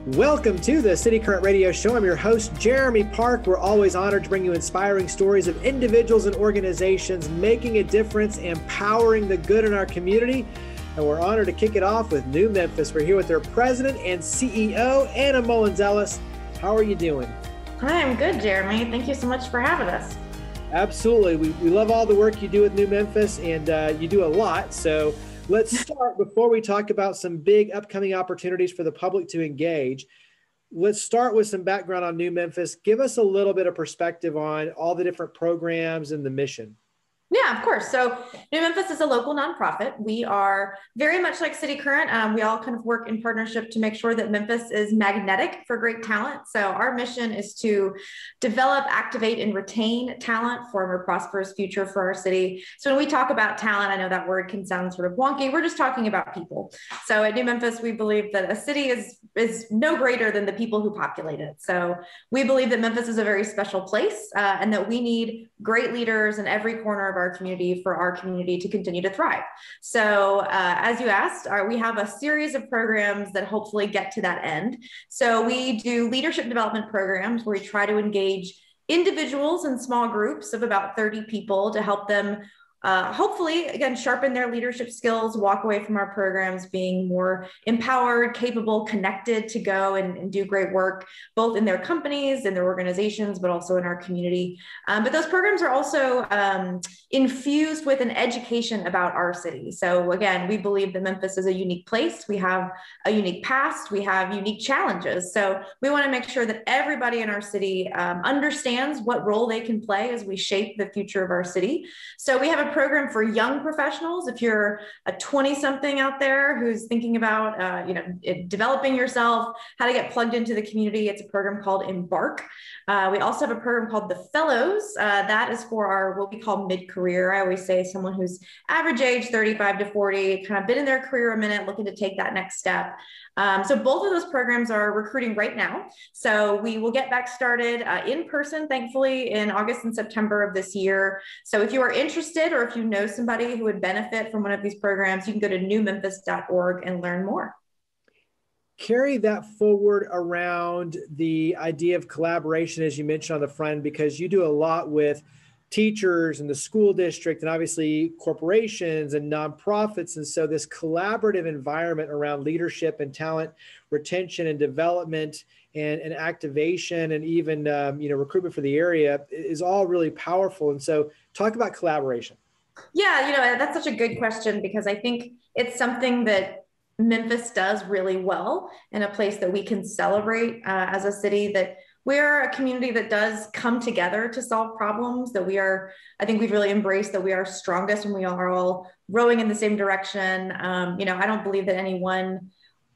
Welcome to the City Current Radio Show. I'm your host, Jeremy Park. We're always honored to bring you inspiring stories of individuals and organizations making a difference, empowering the good in our community. And we're honored to kick it off with New Memphis. We're here with their president and CEO, Anna Mullins-Ellis. How are you doing? Hi, I'm good, Jeremy. Thank you so much for having us. Absolutely. We love all the work you do with New Memphis, and you do a lot. So let's start, before we talk about some big upcoming opportunities for the public to engage, let's start with some background on New Memphis. Give us a little bit of perspective on all the different programs and the mission. Yeah, of course. So New Memphis is a local nonprofit. We are very much like City Current. We all kind of work in partnership to make sure that Memphis is magnetic for great talent. So our mission is to develop, activate, and retain talent for a more prosperous future for our city. So when we talk about talent, I know that word can sound sort of wonky. We're just talking about people. So at New Memphis, we believe that a city is no greater than the people who populate it. So we believe that Memphis is a very special place and that we need great leaders in every corner of our community for our community to continue to thrive. So as you asked, we have a series of programs that hopefully get to that end. So we do leadership development programs where we try to engage individuals in small groups of about 30 people to help them hopefully, again, sharpen their leadership skills, walk away from our programs being more empowered, capable, connected to go and do great work, both in their companies, in their organizations, but also in our community. But those programs are also infused with an education about our city. So again, we believe that Memphis is a unique place. We have a unique past. We have unique challenges. So we want to make sure that everybody in our city understands what role they can play as we shape the future of our city. So we have a program for young professionals. If you're a 20-something out there who's thinking about, developing yourself, how to get plugged into the community, it's a program called Embark. We also have a program called the Fellows. That is for our what we call mid-career. I always say someone who's average age 35 to 40, kind of been in their career a minute, looking to take that next step. So both of those programs are recruiting right now. So we will get back started in person, thankfully, in August and September of this year. So if you are interested or if you know somebody who would benefit from one of these programs, you can go to newmemphis.org and learn more. Carry that forward around the idea of collaboration, as you mentioned on the front, because you do a lot with teachers and the school district and obviously corporations and nonprofits. And so this collaborative environment around leadership and talent retention and development and activation and even recruitment for the area is all really powerful. And so talk about collaboration. Yeah, that's such a good question because I think it's something that Memphis does really well in a place that we can celebrate as a city, that we're a community that does come together to solve problems, that I think we've really embraced that we are strongest when we are all rowing in the same direction. I don't believe that any one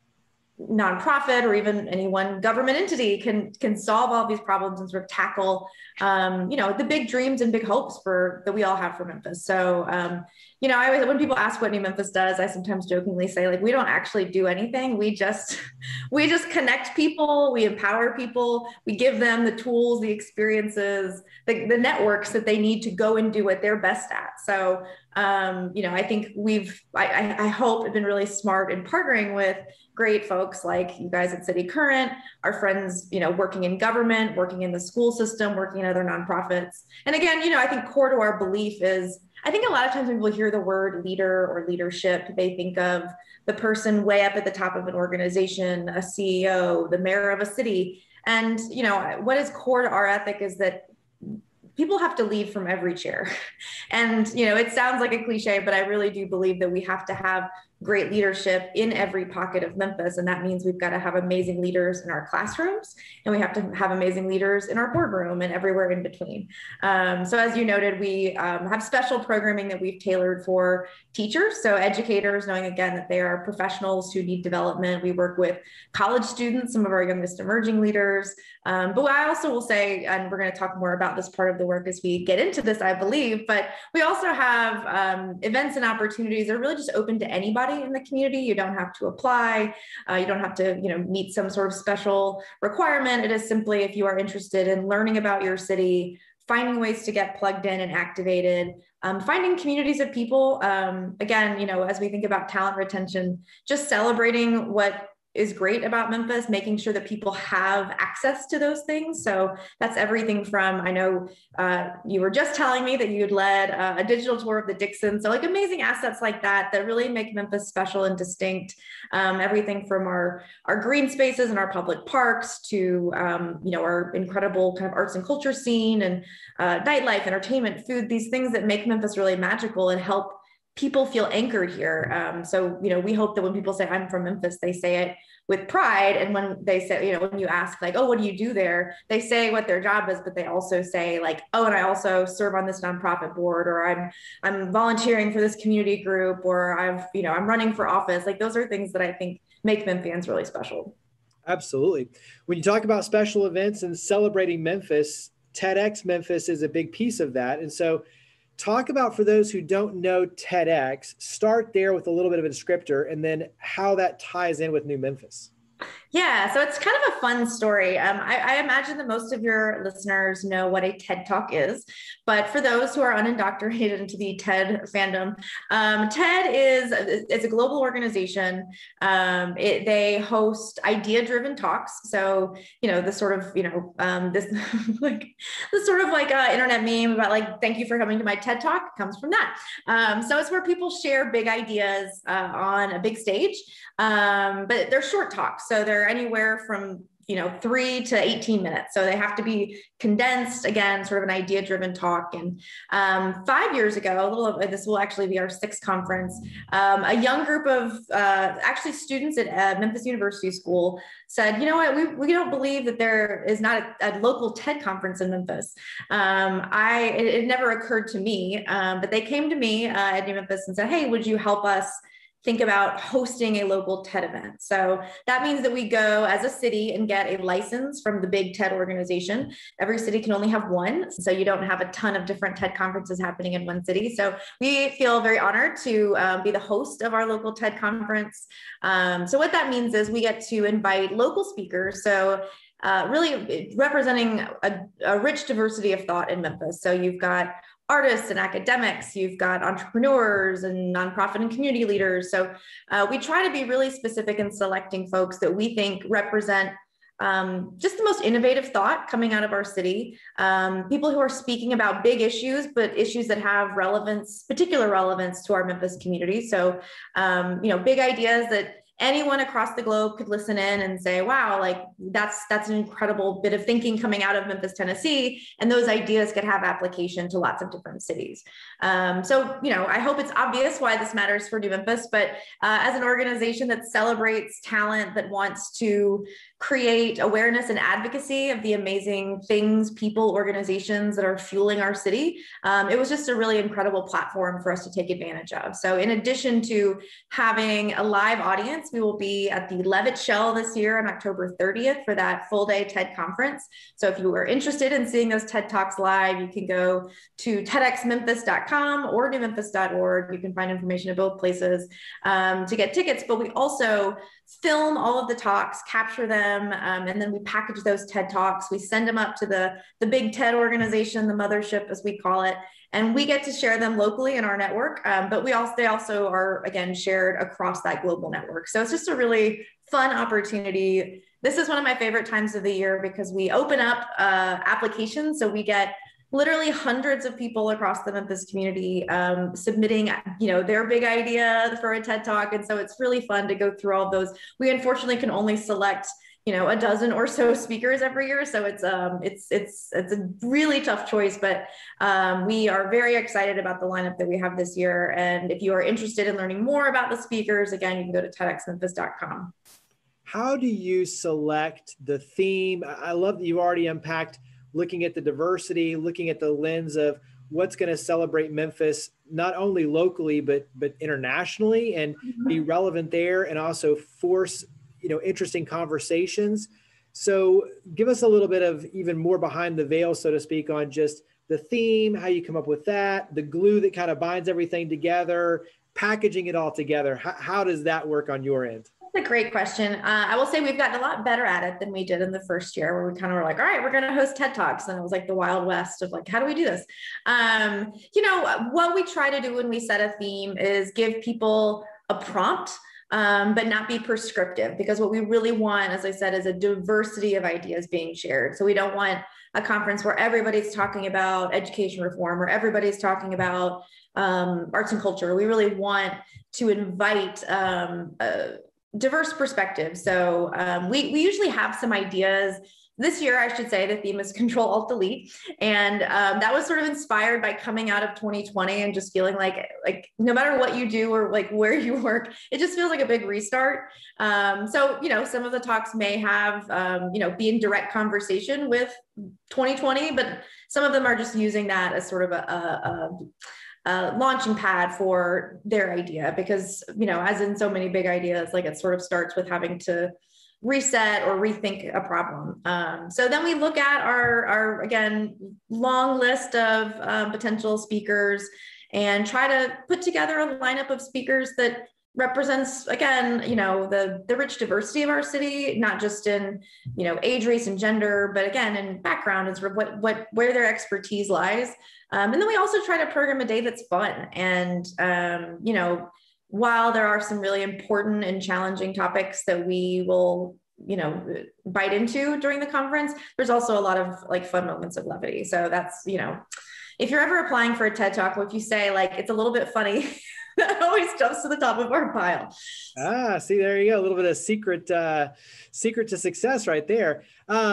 nonprofit or even any one government entity can solve all these problems and sort of tackle, the big dreams and big hopes that we all have for Memphis. So, I always, when people ask what New Memphis does, I sometimes jokingly say, like, we don't actually do anything. We just connect people, we empower people, we give them the tools, the experiences, the networks that they need to go and do what they're best at. So, I think I hope have been really smart in partnering with great folks like you guys at City Current, our friends, working in government, working in the school system, working in other nonprofits. And again, I think core to our belief is, I think a lot of times when people hear the word leader or leadership, they think of the person way up at the top of an organization, a CEO, the mayor of a city. And, what is core to our ethic is that people have to lead from every chair. And, it sounds like a cliche, but I really do believe that we have to have great leadership in every pocket of Memphis. And that means we've got to have amazing leaders in our classrooms, and we have to have amazing leaders in our boardroom and everywhere in between. So as you noted, we have special programming that we've tailored for teachers. So educators, knowing again that they are professionals who need development. We work with college students, some of our youngest emerging leaders. But I also will say, and we're going to talk more about this part of the work as we get into this, I believe, but we also have events and opportunities that are really just open to anybody in the community. You don't have to apply. You don't have to, meet some sort of special requirement. It is simply, if you are interested in learning about your city, finding ways to get plugged in and activated, finding communities of people. Again, as we think about talent retention, just celebrating what is great about Memphis, making sure that people have access to those things. So that's everything from, I know you were just telling me that you'd led a digital tour of the Dixon. So like amazing assets like that really make Memphis special and distinct. Everything from our green spaces and our public parks to, our incredible kind of arts and culture scene and nightlife, entertainment, food, these things that make Memphis really magical and help people feel anchored here. So, we hope that when people say, I'm from Memphis, they say it with pride. And when they say, when you ask like, oh, what do you do there? They say what their job is, but they also say like, oh, and I also serve on this nonprofit board, or I'm volunteering for this community group, or I'm running for office. Like those are things that I think make Memphians really special. Absolutely. When you talk about special events and celebrating Memphis, TEDx Memphis is a big piece of that. And so talk about, for those who don't know TEDx, start there with a little bit of a descriptor and then how that ties in with New Memphis. Yeah, so it's kind of a fun story. I imagine that most of your listeners know what a TED Talk is, but for those who are unindoctrinated into the TED fandom, TED is a global organization. They host idea-driven talks. So the sort of this this sort of like internet meme about like thank you for coming to my TED Talk comes from that. So it's where people share big ideas on a big stage, but they're short talks. So they're anywhere from 3 to 18 minutes. So they have to be condensed, again, sort of an idea-driven talk. And 5 years ago, this will actually be our 6th conference, a young group of actually students at Memphis University School said, you know what, we don't believe that there is not a local TED conference in Memphis. It never occurred to me, but they came to me at New Memphis and said, hey, would you help us think about hosting a local TED event? So that means that we go as a city and get a license from the big TED organization. Every city can only have one, so you don't have a ton of different TED conferences happening in one city. So we feel very honored to be the host of our local TED conference. So what that means is we get to invite local speakers. So really representing a rich diversity of thought in Memphis. So you've got artists and academics, you've got entrepreneurs and nonprofit and community leaders. So we try to be really specific in selecting folks that we think represent just the most innovative thought coming out of our city. People who are speaking about big issues, but issues that have particular relevance to our Memphis community. So, big ideas that anyone across the globe could listen in and say, wow, like that's an incredible bit of thinking coming out of Memphis, Tennessee. And those ideas could have application to lots of different cities. So, I hope it's obvious why this matters for New Memphis, but as an organization that celebrates talent, that wants to create awareness and advocacy of the amazing things, people, organizations that are fueling our city, it was just a really incredible platform for us to take advantage of. So in addition to having a live audience, we will be at the Levitt Shell this year on October 30th for that full day TED conference. So if you are interested in seeing those TED Talks live, you can go to tedxmemphis.com or newmemphis.org. You can find information at both places to get tickets, but we also film all of the talks, capture them, and then we package those TED Talks. We send them up to the big TED organization, the mothership, as we call it, and we get to share them locally in our network. But they also are, again, shared across that global network. So it's just a really fun opportunity. This is one of my favorite times of the year because we open up applications. So we get literally hundreds of people across the Memphis community submitting, their big idea for a TED Talk. And so it's really fun to go through all those. We unfortunately can only select, a dozen or so speakers every year. So it's a really tough choice, but we are very excited about the lineup that we have this year. And if you are interested in learning more about the speakers, again, you can go to tedxmemphis.com. How do you select the theme? I love that you already unpacked looking at the diversity, looking at the lens of what's going to celebrate Memphis, not only locally, but internationally, and be relevant there, and also force, interesting conversations. So give us a little bit of even more behind the veil, so to speak, on just the theme, how you come up with that, the glue that kind of binds everything together, packaging it all together. How does that work on your end? That's a great question. I will say we've gotten a lot better at it than we did in the first year, where we kind of were like, all right, we're going to host TED Talks. And it was like the Wild West of like, how do we do this? What we try to do when we set a theme is give people a prompt but not be prescriptive, because what we really want, as I said, is a diversity of ideas being shared. So we don't want a conference where everybody's talking about education reform or everybody's talking about arts and culture. We really want to invite diverse perspectives. So we usually have some ideas. This year, I should say, the theme is Control Alt Delete, and that was sort of inspired by coming out of 2020 and just feeling like no matter what you do or like where you work, it just feels like a big restart. So some of the talks may have be in direct conversation with 2020, but some of them are just using that as sort of a launching pad for their idea, because as in so many big ideas, like it sort of starts with having to reset or rethink a problem. So then we look at our again, long list of potential speakers and try to put together a lineup of speakers that represents, again, the rich diversity of our city, not just in, age, race, and gender, but again, in background and sort of where their expertise lies. And then we also try to program a day that's fun. And, while there are some really important and challenging topics that we will, bite into during the conference, there's also a lot of like fun moments of levity. So that's, if you're ever applying for a TED Talk, if you say like, it's a little bit funny, that always jumps to the top of our pile. See, there you go. A little bit of secret to success right there.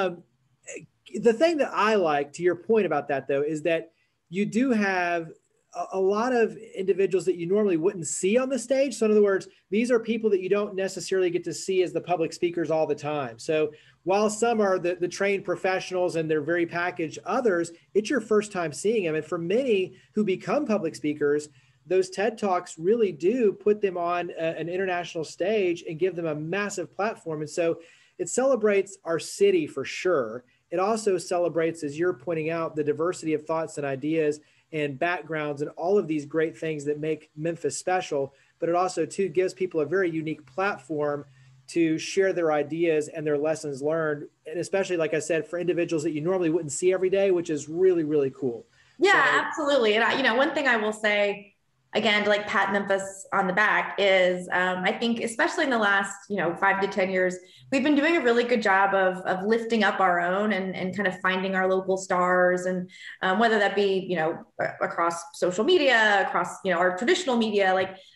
The thing that I like, to your point about that though, is that you do have a lot of individuals that you normally wouldn't see on the stage. So in other words, these are people that you don't necessarily get to see as the public speakers all the time. So while some are the trained professionals and they're very packaged, others, it's your first time seeing them. And for many who become public speakers, those TED Talks really do put them on an international stage and give them a massive platform. And so it celebrates our city for sure. It also celebrates, as you're pointing out, the diversity of thoughts and ideas and backgrounds and all of these great things that make Memphis special. But it also too gives people a very unique platform to share their ideas and their lessons learned. And especially, like I said, for individuals that you normally wouldn't see every day, which is really, really cool. Yeah, so, absolutely. And one thing I will say, again, to like pat Memphis on the back, is I think especially in the last 5 to 10 years, we've been doing a really good job of lifting up our own and kind of finding our local stars, and whether that be across social media, across our traditional media,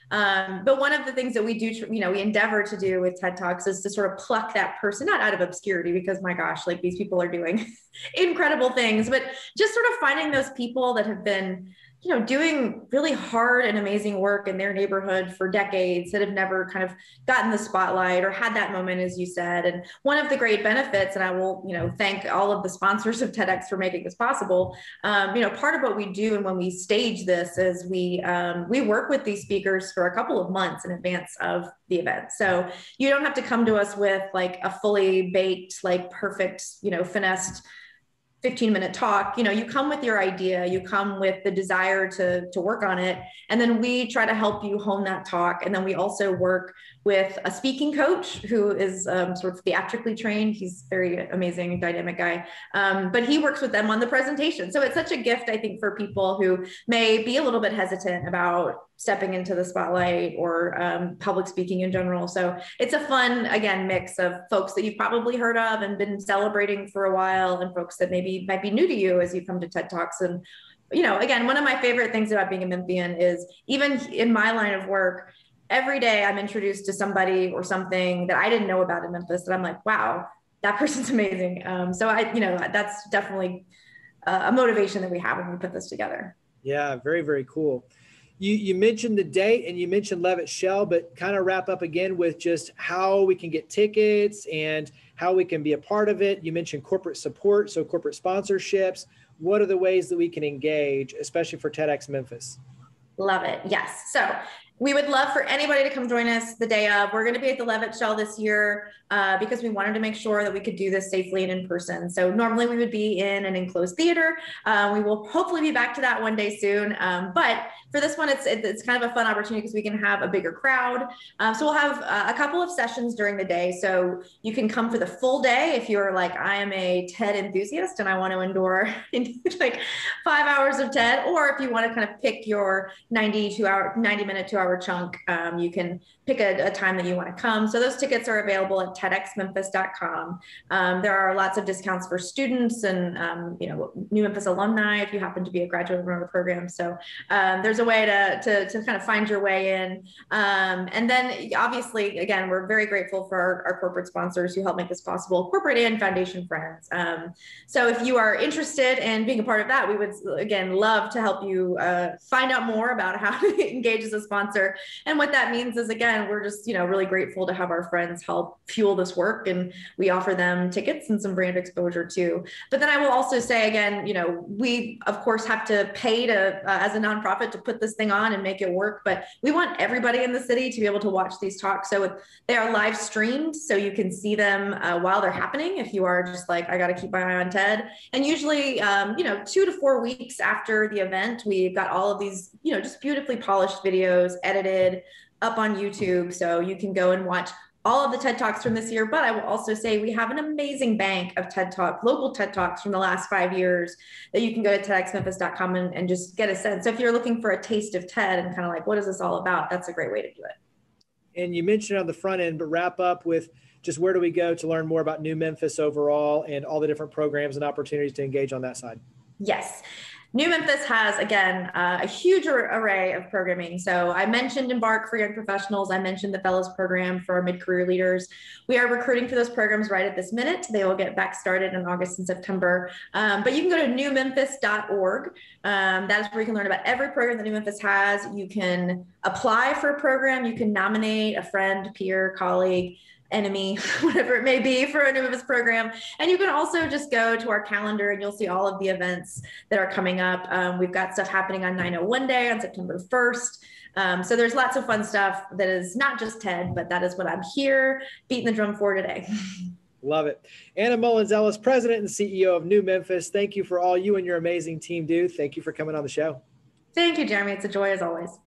but one of the things that we do we endeavor to do with TED Talks is to sort of pluck that person not out of obscurity, because my gosh, like these people are doing incredible things, but just sort of finding those people that have been doing really hard and amazing work in their neighborhood for decades, that have never kind of gotten the spotlight or had that moment, as you said. And one of the great benefits, and I will, thank all of the sponsors of TEDx for making this possible. Part of what we do and when we stage this is we work with these speakers for a couple of months in advance of the event. So you don't have to come to us with like a fully baked, like perfect, finessed 15-minute talk. You come with your idea, you come with the desire to work on it, and then we try to help you hone that talk. And then we also work with a speaking coach who is sort of theatrically trained. He's very amazing, dynamic guy, but he works with them on the presentation. So it's such a gift, I think, for people who may be a little bit hesitant about stepping into the spotlight or public speaking in general. So it's a fun, again, mix of folks that you've probably heard of and been celebrating for a while, and folks that maybe might be new to you as you come to TED Talks. And, again, one of my favorite things about being a Memphian is, even in my line of work, every day I'm introduced to somebody or something that I didn't know about in Memphis that I'm like, wow, that person's amazing. So that's definitely a motivation that we have when we put this together. Yeah, very, very cool. You mentioned the date and you mentioned Levitt Shell, but kind of wrap up again with just how we can get tickets and how we can be a part of it. You mentioned corporate support, so corporate sponsorships. What are the ways that we can engage, especially for TEDx Memphis? Love it. Yes. So we would love for anybody to come join us the day of. We're going to be at the Levitt Shell this year because we wanted to make sure that we could do this safely and in person. So normally we would be in an enclosed theater. We will hopefully be back to that one day soon. But for this one, it's kind of a fun opportunity because we can have a bigger crowd. So we'll have a couple of sessions during the day. So you can come for the full day if you're like, I am a TED enthusiast and I want to endure like 5 hours of TED, or if you want to kind of pick your 90 minute, 2 hour 2-hour chunk. You can pick a time that you want to come. So those tickets are available at tedxmemphis.com. There are lots of discounts for students and New Memphis alumni if you happen to be a graduate of one of the programs. So there's a way to kind of find your way in. And then obviously, again, we're very grateful for our corporate sponsors who help make this possible, corporate and foundation friends. So if you are interested in being a part of that, we would, again, love to help you find out more about how to engage as a sponsor. And what that means is, again, we're just, really grateful to have our friends help fuel this work. And we offer them tickets and some brand exposure too. But then I will also say, again, we, of course, have to pay to, as a nonprofit, to put this thing on and make it work. But we want everybody in the city to be able to watch these talks. So they are live streamed, so you can see them while they're happening. If you are just like, I got to keep my eye on TED. And usually, 2 to 4 weeks after the event, we've got all of these, just beautifully polished videos, edited, up on YouTube. So you can go and watch all of the TED Talks from this year. But I will also say we have an amazing bank of TED Talk, local TED Talks from the last 5 years that you can go to tedxmemphis.com and just get a sense. So if you're looking for a taste of TED and kind of like, what is this all about? That's a great way to do it. And you mentioned on the front end, but wrap up with just where do we go to learn more about New Memphis overall and all the different programs and opportunities to engage on that side? Yes. New Memphis has, again, a huge array of programming. So I mentioned Embark for young professionals. I mentioned the Fellows Program for our mid-career leaders. We are recruiting for those programs right at this minute. They will get back started in August and September. But you can go to newmemphis.org. That is where you can learn about every program that New Memphis has. You can apply for a program. You can nominate a friend, peer, colleague, enemy, whatever it may be, for a New Memphis program. And you can also just go to our calendar and you'll see all of the events that are coming up. We've got stuff happening on 901 Day on September 1st. So there's lots of fun stuff that is not just TED, but that is what I'm here beating the drum for today. Love it. Anna Mullins-Ellis, President and CEO of New Memphis. Thank you for all you and your amazing team do. Thank you for coming on the show. Thank you, Jeremy. It's a joy as always.